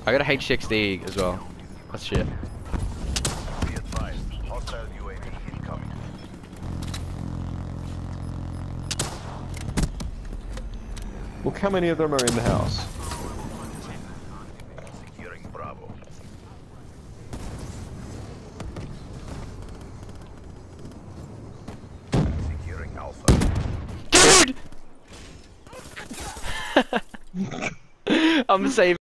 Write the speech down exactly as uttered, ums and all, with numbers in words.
I got a H sixty as well. That's shit. Be advised, hostile U A V incoming. Look how many of them are in the house. Securing Bravo. Securing Alpha. Dude! I'm saving.